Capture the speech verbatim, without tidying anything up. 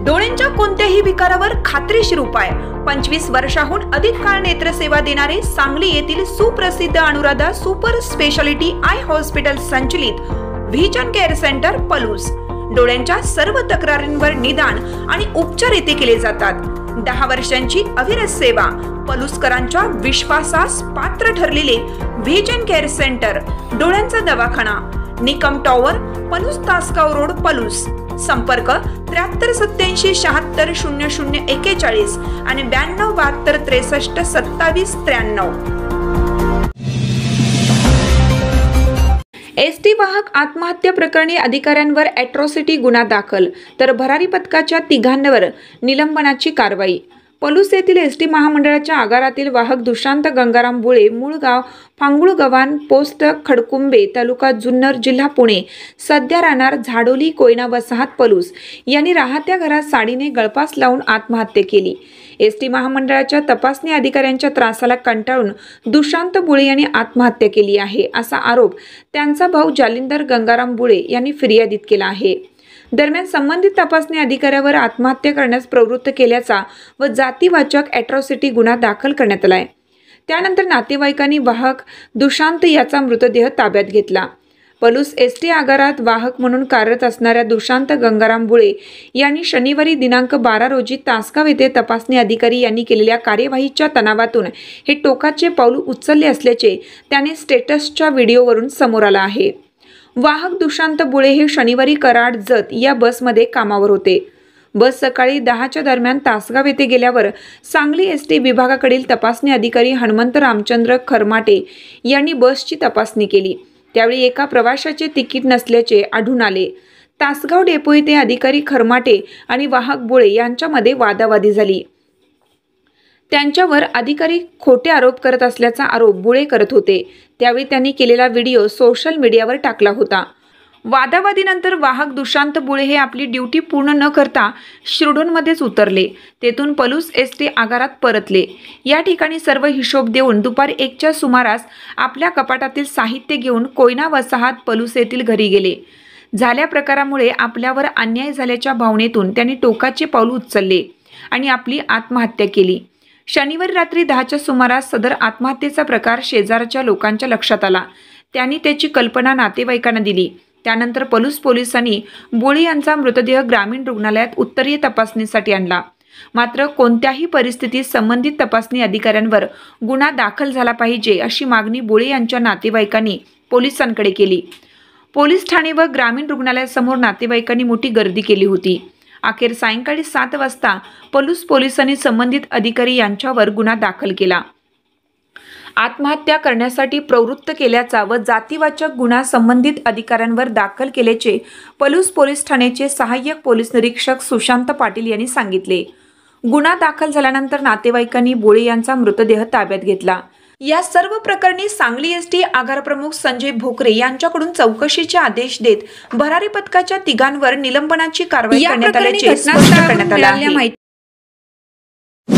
डोळ्यांच्या कोणत्याही विकारावर खात्रीशीर उपाय। पंचवीस वर्षाहून अधिक काळ नेत्रसेवा देणारे सांगली येथील सुप्रसिद्ध Anuradha super speciality eye hospital संचलित व्हिजन केअर सेंटर पलूस। डोळ्यांच्या सर्व तक्रारींवर निदान आणि उपचार येथे केले जातात। दहा वर्षांची अविरत सेवा, पलूसकरांच्या विश्वासास पात्र ठरलेले व्हिजन केअर सेंटर, डोळ्यांचा दवाखाना, निकम टॉवर, पलूस तासगाव रोड, पलूस। संपर्क त्र्याहत्तर सत्याऐंशी शहात्तर शून्य शून्य एक्केचाळीस आणि ब्याण्णव बहात्तर त्रेसष्ट सत्तावीस त्र्याण्णव। एसटी वाहक आत्महत्या प्रकरणी अधिकाऱ्यांवर अॅट्रॉसिटी गुन्हा दाखल, तर भरारी पथकाच्या तिघांवर निलंबनाची कारवाई। पलूस येथील एसटी महामंडळाच्या आगारातील वाहक दुशांत गंगाराम बुळे, मूळ गाव फांगुळगव्हाण, पोस्ट खडकुंबे, तालुका जुन्नर, जिल्हा पुणे, सध्या राहणार झाडोली कोयना वसाहत पलूस यांनी राहत्या घरात साडीने गळफास लावून आत्महत्या केली। एसटी महामंडळाच्या तपासणी अधिकाऱ्यांच्या त्रासाला कंटाळून दुशांत बुळे यांनी आत्महत्या केली आहे, असा आरोप त्यांचा भाऊ जालिंदर गंगाराम बुळे यांनी फिर्यादीत केला आहे। दरम्यान संबंधित तपासणी अधिकाऱ्यावर आत्महत्या करण्यास प्रवृत्त केल्याचा व जातीवाचक अॅट्रॉसिटी गुन्हा दाखल करण्यात आलाय। त्यानंतर नातेवाईकांनी वाहक दुशांत याचा मृतदेह ताब्यात घेतला। पलूस एसटी आगारात वाहक म्हणून कार्यरत असणाऱ्या दुशांत गंगाराम बुळे यांनी शनिवारी दिनांक बारा रोजी तासगाव येथे तपासणी अधिकारी यांनी केलेल्या कार्यवाहीच्या तणावातून हे टोकाचे पाऊल उचलले असल्याचे त्याने स्टेटसच्या व्हिडिओवरून समोर आला आहे। वाहक दुशांत बुळे हे शनिवारी कराड जत या बसमध्ये कामावर होते। बस सकाळी दहाच्या दरम्यान तासगाव येथे गेल्यावर सांगली एसटी विभागाकडील तपासणी अधिकारी हनुमंत रामचंद्र खरमाटे यांनी बसची तपासणी केली। त्यावेळी एका प्रवाशाचे तिकीट नसल्याचे आढळून आले। तासगाव डेपो येथे अधिकारी खरमाटे आणि वाहक बुळे यांच्यामध्ये वादावादी झाली। त्यांच्यावर अधिकारी खोटे आरोप करत असल्याचा आरोप बुळे करत होते। त्यावेळी त्यांनी केलेला व्हिडिओ सोशल मीडियावर टाकला होता। वादावादीनंतर वाहक दुशांत बुळे हे आपली ड्युटी पूर्ण न करता शिरडोनमध्येच उतरले। तेथून पलूस एसटी आगारात परतले। या ठिकाणी सर्व हिशोब देऊन दुपारी एकच्या सुमारास आपल्या कपाटातील साहित्य घेऊन कोयना वसाहत पलूस येथील घरी गेले। झाल्या प्रकारामुळे आपल्यावर अन्याय झाल्याच्या भावनेतून त्यांनी टोकाचे पाऊल उचलले आणि आपली आत्महत्या केली। शनिवारी रात्री दहाच्या सुमारास सदर आत्महत्येचा प्रकार शेजारच्या लोकांच्या लक्षात आला। त्यांनी त्याची कल्पना नातेवाईकांना दिली। त्यानंतर पलूस पोलिसांनी बुळे यांचा मृतदेह ग्रामीण रुग्णालयात उत्तरीय तपासणीसाठी आणला। मात्र कोणत्याही परिस्थितीत संबंधित तपासणी अधिकाऱ्यांवर गुन्हा दाखल झाला पाहिजे अशी मागणी बुळे यांच्या नातेवाईकांनी पोलिसांकडे केली। पोलीस ठाणे व ग्रामीण रुग्णालयासमोर नातेवाईकांनी मोठी गर्दी केली होती। अखेर सायंकाळी सात वाजता पलूस पोलिसांनी संबंधित अधिकारी यांच्यावर गुन्हा दाखल केला। आत्महत्या करण्यासाठी प्रवृत्त केल्याचा व जातीवाचक गुन्हा संबंधित अधिकाऱ्यांवर दाखल केल्याचे पलूस पोलीस ठाण्याचे सहाय्यक पोलीस निरीक्षक सुशांत पाटील यांनी सांगितले। गुन्हा दाखल झाल्यानंतर नातेवाईकांनी बुळे यांचा मृतदेह ताब्यात घेतला। या सर्व प्रकरणी सांगली एसटी आगार प्रमुख संजय भोकरे यांच्याकडून चौकशीचे आदेश देत भरारी पथकाच्या तिघांवर निलंबनाची कारवाई करण्यात आल्याचे स्पष्ट करण्यात आले आहे।